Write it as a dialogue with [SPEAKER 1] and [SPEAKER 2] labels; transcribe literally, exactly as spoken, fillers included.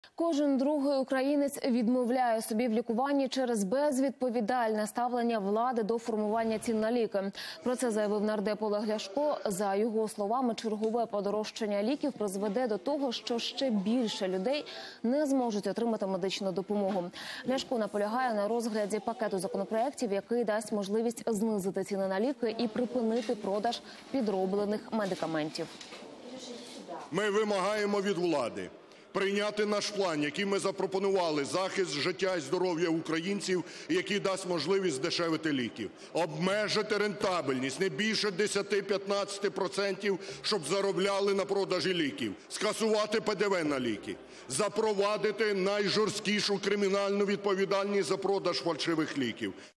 [SPEAKER 1] Кожен другий українець відмовляє собі в лікуванні через безвідповідальне ставлення влади до формування цін на ліки. Про це заявив нардеп Олег Ляшко. За його словами, чергове подорожчання ліків призведе до того, що ще більше людей не зможуть отримати медичну допомогу. Ляшко наполягає на розгляді пакету законопроєктів, який дасть можливість знизити ціни на ліки і припинити продаж підроблених медикаментів.
[SPEAKER 2] Ми вимагаємо від влади прийняти наш план, який ми запропонували, захист життя і здоров'я українців, який дасть можливість здешевити ліків. Обмежити рентабельність не більше десять-п'ятнадцять відсотків, щоб заробляли на продажі ліків. Скасувати Пе Де Ве на ліки. Запровадити найжорсткішу кримінальну відповідальність за продаж фальшивих ліків.